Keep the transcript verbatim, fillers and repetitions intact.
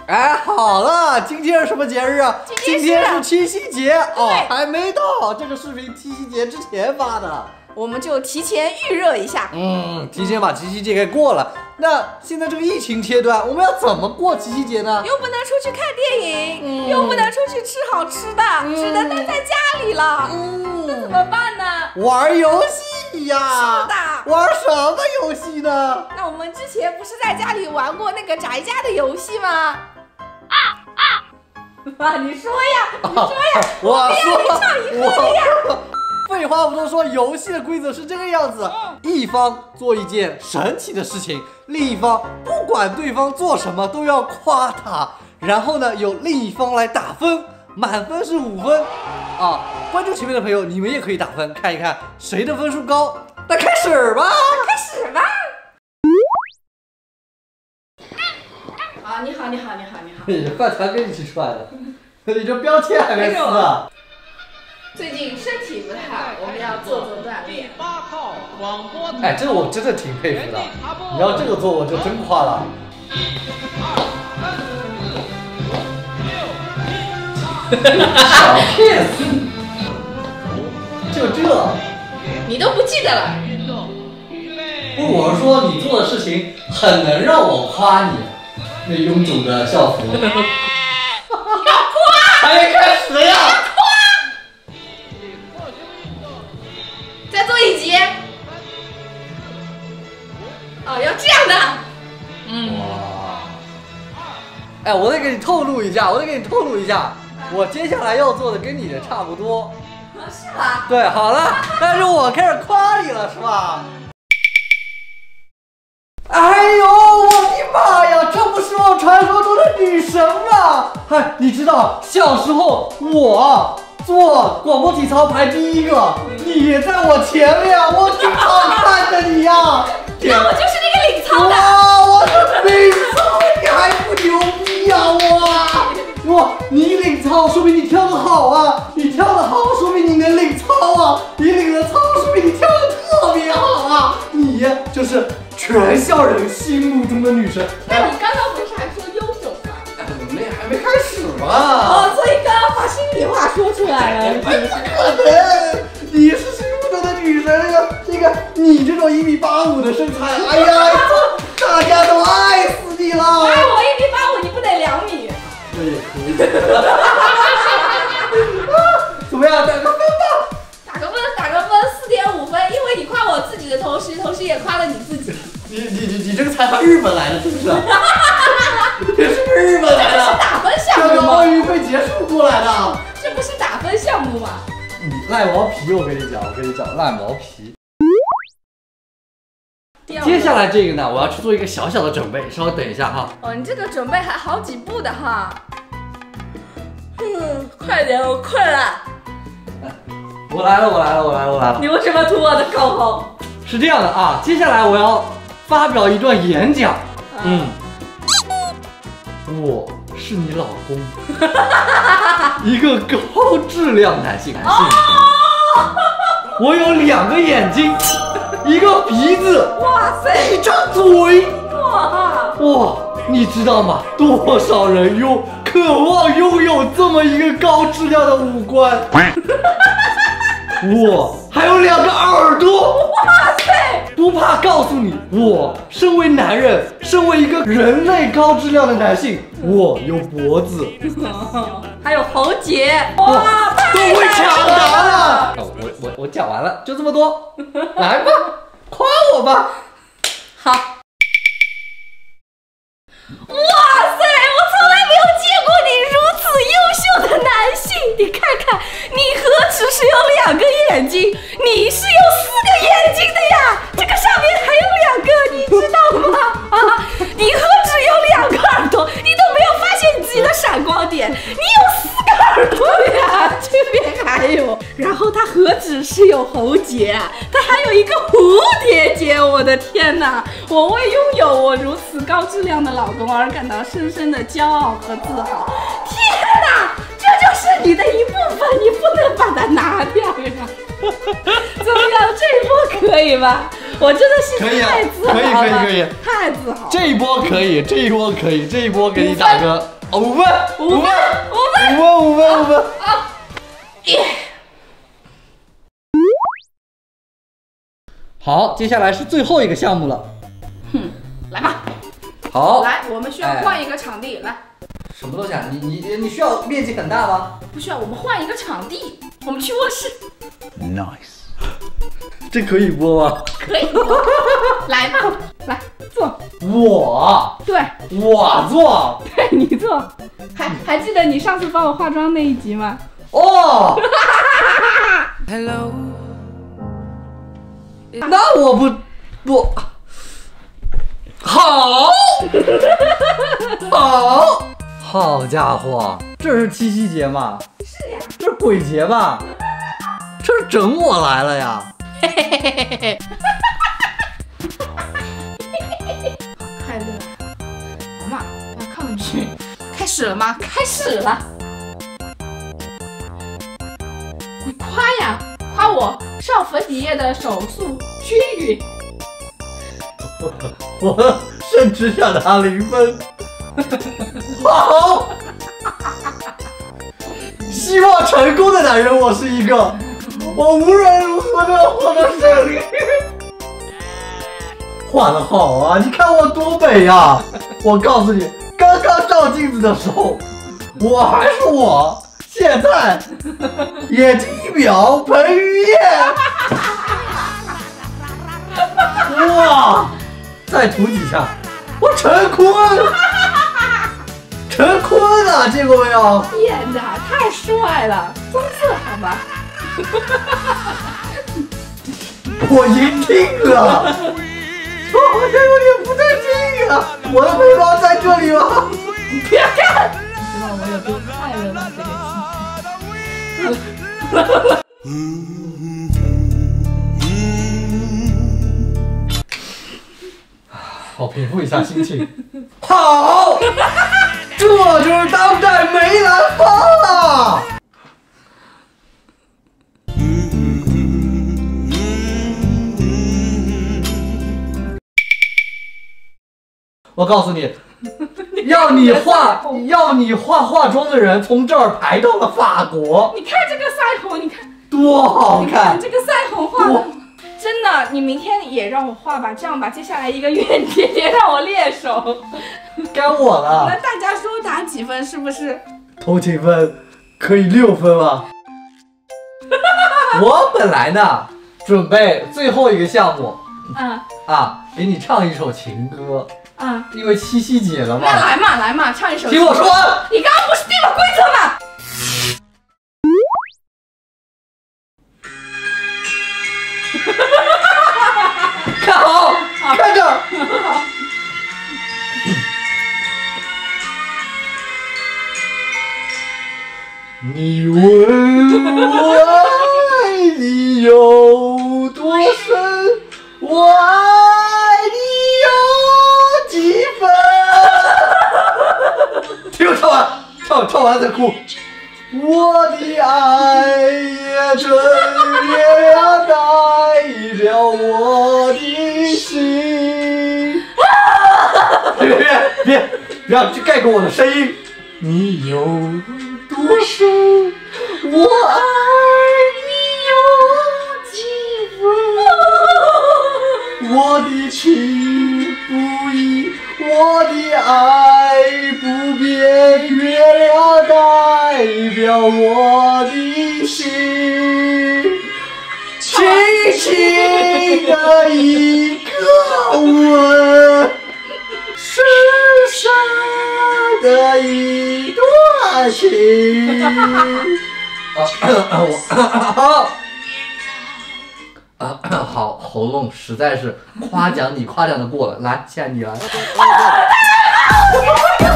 哎，好了，今天是什么节日啊？今天是七夕节哦，还没到。这个视频七夕节之前发的， 我们就提前预热一下。 嗯，提前把七夕节给过了。那现在这个疫情阶段，我们要怎么过七夕节呢？ 又不能出去看电影，嗯、又不能出去吃好吃的，嗯、只能待在家里了。嗯，那怎么办呢？ 玩游戏呀！ 是的。 玩什么游戏呢？ 那我们之前不是在家里玩过那个宅家的游戏吗？啊啊！啊，你说呀，你说呀，啊、我不要你唱一个的呀。 废话不多说，游戏的规则是这个样子：嗯、一方做一件神奇的事情，另一方不管对方做什么都要夸他，然后呢由另一方来打分，满分是五分。啊，关注前面的朋友，你们也可以打分，看一看谁的分数高。那开始吧， 开始吧。啊，你好，你好，你好，你好。 你这饭团跟你一起出来的，你这标签还没撕啊？ 最近身体不太好，我们要做做锻炼。 哎，这我真的挺佩服的。你要这个做，我就真夸了。小骗子，就这， 你都不记得了？ 不，我是说你做的事情很能让我夸你。那臃肿的校服。 要夸？ 还没开始呀！ 再做一集。哦，要这样的。 嗯。哇。哎，我得给你透露一下，我得给你透露一下，我接下来要做的跟你的差不多。 是吧？ 对，好了，但是我开始夸你了，是吧？哎呦，我的妈呀，这不是我传说中的女神吗？哎，你知道小时候我做广播体操排第一个，你在我前面，我经常看着你呀。 那我就是那个领操的。 哇，我是领操，你还不牛逼呀、啊？哇哇，你领操说明你跳得好啊，你跳得好说明你能领操啊，你领了操说明你跳得特别好啊，你就是全校人心目中的女神。 那你刚刚不是还说臃肿吗？ 哎，我们那还没开始嘛。 哦，所以刚刚把心里话说出来了。 哎，不可能，你是心目中的女神呀！这个你这种一米八五的身材，哎呀，大家都爱死你了。 哎，我一米八五，你不得两米？ 这也可以。怎么样？打个分吧。 打个分，打个分，四点五分，因为你夸我自己的同时，同时也夸了你自己。 你你你你这个采访日本来的，是不是？这是日本来的。 这是打分项目吗？ 刚刚奥运会结束过来的。 这不是打分项目吗？ 嗯，赖毛皮，我跟你讲，我跟你讲，赖毛皮。接下来这个呢，我要去做一个小小的准备，稍微等一下哈。 哦，你这个准备还好几步的哈。嗯，快点，我困了。 我来了，我来了，我来了，我来了。 你为什么吐我的口红？ 是这样的啊，接下来我要发表一段演讲。嗯，我是你老公，一个高质量男性。男性。哦、我有两个眼睛，一个鼻子， 哇塞， 一张嘴。 哇哇，你知道吗？多少人拥渴望拥有这么一个高质量的五官。我还有两个耳朵， 哇塞！ 不怕告诉你，我身为男人，身为一个人类高质量的男性，我有脖子， 还有喉结，哇， 都会抢答了。我我我讲完了，就这么多，来吧，夸我吧。 好。哇塞！我从来没有见过你如此优秀的男性。你看看，你何止是有两个眼睛，你是有四个眼睛的呀！这个上面还有两个，你知道吗？啊，你何止有两个耳朵，你都没有发现你自己的闪光点，你有四个耳朵呀！这边还有，然后它何止是有喉结，它还有一个蝴蝶结！我的天哪！我为拥有我如此高质量的老公而感到深深的骄傲和自豪。天哪，这就是你的一部分，你不能把它拿掉呀！怎么样，这一波可以吧？ 我真的是可以啊太自豪了， 可以可以可以太自豪了。 这一波可以，这一波可以，这一波给你打个哦五分， 五分，五分， 五分，五分，五分。 啊！耶！ 好，接下来是最后一个项目了。 哼，来吧。 好， 来，我们需要换一个场地。来， 什么东西啊？你你你需要面积很大吗？ 不需要，我们换一个场地，我们去卧室。 Nice。这可以播吗？ 可以。来吧，来坐。 我。 对。 我坐。 对，你坐。还还记得你上次帮我化妆那一集吗？ 哦。Hello。那我不不。好。好。好家伙，这是七夕节吗？ 是呀。 这是鬼节吧？这是整我来了呀！ 嘿嘿嘿嘿嘿。快乐。好嘛，不要抗拒。开始了吗？开始了。你夸呀，夸我上粉底液的手速均匀。 我甚至想拿零分。好。希望成功的男人，我是一个。我无论如何都要获得胜利。画得好啊！你看我多美呀！我告诉你，刚刚照镜子的时候，我还是我，现在眼睛一秒彭于晏。哇！再涂几下，我陈坤。陈坤啊，见过没有？ 天哪，太帅了！棕色好吗？ 我赢定了！我好像有点不对劲啊！我的背包在这里吗？ 别看！你知道我有多快乐吗？这个心情。 好，平复一下心情。好，这就是当代梅兰芳啊！我告诉你，要你化要你化化妆的人从这儿排到了法国。 你看这个腮红，你看多好看！ 这个腮红画的。真的，你明天也让我画吧，这样吧，接下来一个月你天天让我练手。 该我了。 那大家说打几分是不是？ 同情分可以六分吗？我本来呢准备最后一个项目， 嗯啊，给你唱一首情歌， 嗯， 因为七夕节了嘛。 那来嘛来嘛，唱一首。 听我说， 你刚刚不是定了规则吗？ 看好，看着。你问我爱你有多深，我爱你有几分？听我唱完，唱唱完再哭。我的爱也真，月亮代表我的心。别别别，不要去盖过我的声音。你有多深，我爱你有几分？我的情不移，我的爱不变，月亮代表我的心。轻轻的一个吻，深深的一段情。啊，我啊，好，喉咙实在是夸奖你夸奖的过了，来，现在你来。